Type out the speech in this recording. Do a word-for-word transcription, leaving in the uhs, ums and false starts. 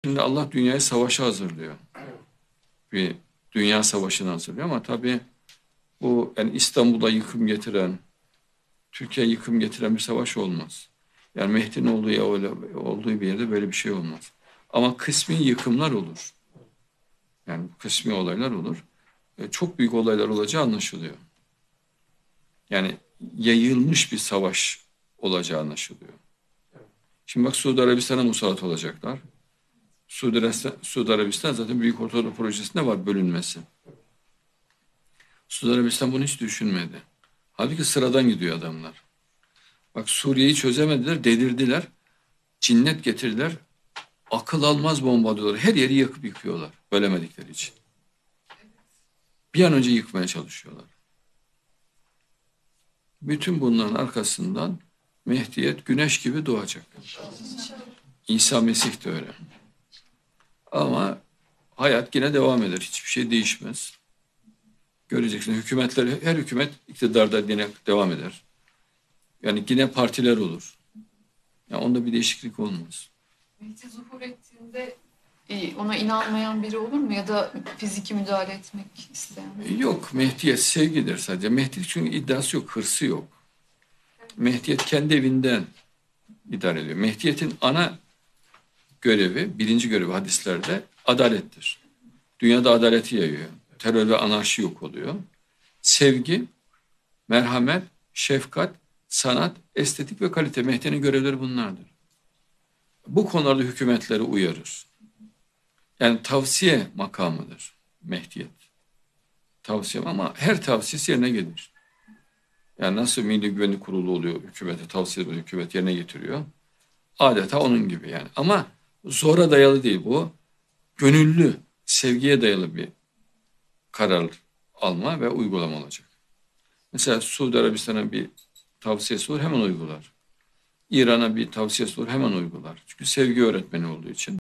Şimdi Allah dünyayı savaşa hazırlıyor. Bir dünya savaşını hazırlıyor ama tabii bu yani İstanbul'a yıkım getiren, Türkiye yıkım getiren bir savaş olmaz. Yani Mehdi'nin olduğu, ya öyle, olduğu bir yerde böyle bir şey olmaz. Ama kısmi yıkımlar olur. Yani kısmi olaylar olur. E, çok büyük olaylar olacağı anlaşılıyor. Yani yayılmış bir savaş olacağı anlaşılıyor. Şimdi bak Suudi Arabistan'a musallat olacaklar. Suudi Arabistan, Suudi Arabistan zaten Büyük Ortadoğu Projesi'nde var bölünmesi. Suudi Arabistan bunu hiç düşünmedi. Halbuki sıradan gidiyor adamlar. Bak Suriye'yi çözemediler, delirdiler. Cinnet getirdiler. Akıl almaz bomba diyorlar. Her yeri yakıp yıkıyorlar. Bölemedikleri için. Bir an önce yıkmaya çalışıyorlar. Bütün bunların arkasından Mehdiyet güneş gibi doğacak. İsa Mesih de öyle. Ama hayat yine devam eder. Hiçbir şey değişmez. Göreceksin hükümetler, her hükümet iktidarda yine devam eder. Yani yine partiler olur. Yani onda bir değişiklik olmaz. Mehdi zuhur ettiğinde e, ona inanmayan biri olur mu? Ya da fiziki müdahale etmek isteyen? Yok, Mehdiyet sevgidir sadece. Mehdiyet çünkü iddiası yok, hırsı yok. Mehdiyet kendi evinden idare ediyor. Mehdiyet'in ana görevi, birinci görevi hadislerde adalettir. Dünyada adaleti yayıyor. Terör ve anarşi yok oluyor. Sevgi, merhamet, şefkat, sanat, estetik ve kalite. Mehdi'nin görevleri bunlardır. Bu konularda hükümetleri uyarır. Yani tavsiye makamıdır Mehdiyet. Tavsiye ama her tavsiyesi yerine gelir. Yani nasıl Milli Güvenlik Kurulu oluyor, hükümete tavsiye ediyor, hükümet yerine getiriyor. Adeta onun gibi yani. Ama zora dayalı değil bu. Gönüllü, sevgiye dayalı bir karar alma ve uygulama olacak. Mesela Suudi Arabistan'a bir tavsiyesi olur hemen uygular. İran'a bir tavsiyesi olur hemen uygular. Çünkü sevgi öğretmeni olduğu için.